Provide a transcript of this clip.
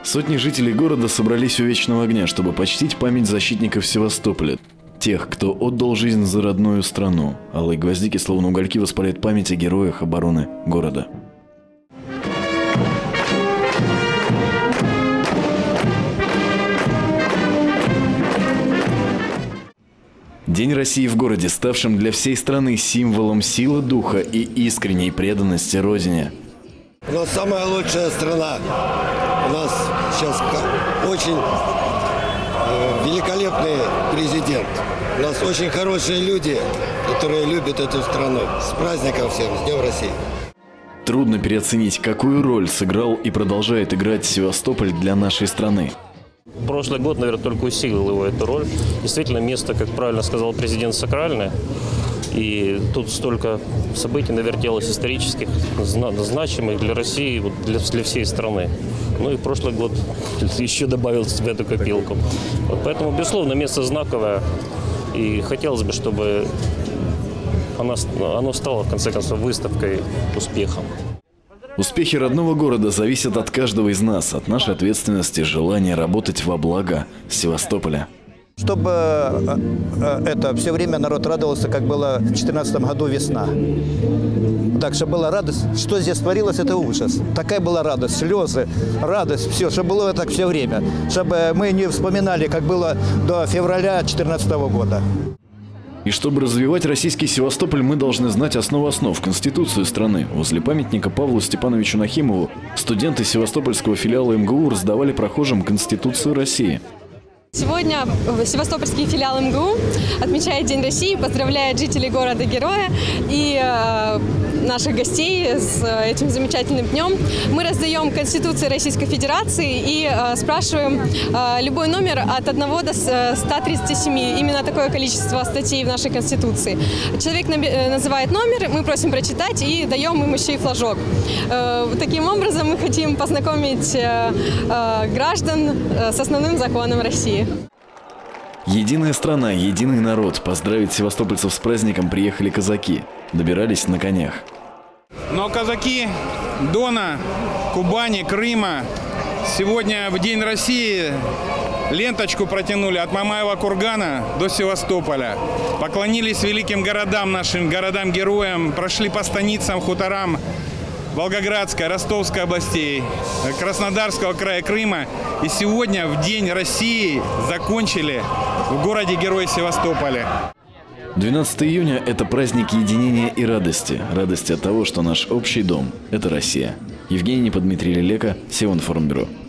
Сотни жителей города собрались у Вечного огня, чтобы почтить память защитников Севастополя. Тех, кто отдал жизнь за родную страну. Алые гвоздики, словно угольки, воспаляют память о героях обороны города. День России в городе, ставшим для всей страны символом силы духа и искренней преданности Родине. У нас самая лучшая страна. У нас сейчас очень великолепный президент. У нас очень хорошие люди, которые любят эту страну. С праздником всем, с Днем России! Трудно переоценить, какую роль сыграл и продолжает играть Севастополь для нашей страны. Прошлый год, наверное, только усилил его эту роль. Действительно, место, как правильно сказал президент, сакральное. И тут столько событий навертелось исторических, значимых для России, для всей страны. Ну и прошлый год еще добавился в эту копилку. Вот поэтому, безусловно, место знаковое. И хотелось бы, чтобы оно стало, в конце концов, выставкой успехом. Успехи родного города зависят от каждого из нас, от нашей ответственности, желания работать во благо Севастополя. Чтобы это все время народ радовался, как было в 2014 году весна. Так что была радость. Что здесь творилось, это ужас. Такая была радость, слезы, радость, все, чтобы было так все время. Чтобы мы не вспоминали, как было до февраля 2014 года. И чтобы развивать российский Севастополь, мы должны знать основу основ – Конституцию страны. Возле памятника Павлу Степановичу Нахимову студенты Севастопольского филиала МГУ раздавали прохожим Конституцию России. Сегодня Севастопольский филиал МГУ отмечает День России, поздравляет жителей города-героя и наших гостей с этим замечательным днем. Мы раздаем Конституцию Российской Федерации и спрашиваем любой номер от 1 до 137. Именно такое количество статей в нашей Конституции. Человек называет номер, мы просим прочитать и даем им еще и флажок. Таким образом мы хотим познакомить граждан с основным законом России. Единая страна, единый народ. Поздравить севастопольцев с праздником приехали казаки. Добирались на конях. Но казаки Дона, Кубани, Крыма сегодня в День России ленточку протянули от Мамаева кургана до Севастополя. Поклонились великим городам нашим, городам-героям, прошли по станицам, хуторам Волгоградской, Ростовской областей, Краснодарского края, Крыма. И сегодня, в День России, закончили в городе-герое Севастополе. 12 июня – это праздник единения и радости. Радости от того, что наш общий дом – это Россия. Евгений Неподмитрий Лелека, Севинформбюро.